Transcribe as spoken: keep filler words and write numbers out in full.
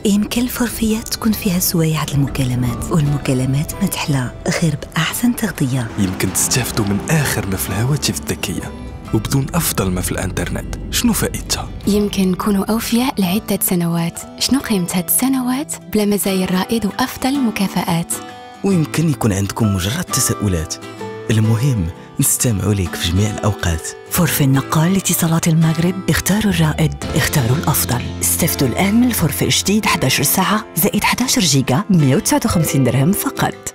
يمكن الفورفيات تكون فيها سوايع المكالمات، والمكالمات ما تحلى غير بأحسن تغطية. يمكن تستافدوا من آخر ما في الهواتف الذكية وبدون أفضل ما في الإنترنت. شنو فائدتها؟ يمكن نكونوا أوفياء لعدة سنوات. شنو قيمة هاد السنوات بلا مزايا الرائد وأفضل المكافآت؟ ويمكن يكون عندكم مجرد تساؤلات، المهم نستمعوا ليك في جميع الأوقات. فورفي النقال لاتصالات المغرب، اختاروا الرائد، اختاروا الأفضل. استفدوا الآن من الفورفي الجديد إحدى عشرة ساعة زائد إحدى عشر جيجا مئة وتسعة وخمسين درهم فقط.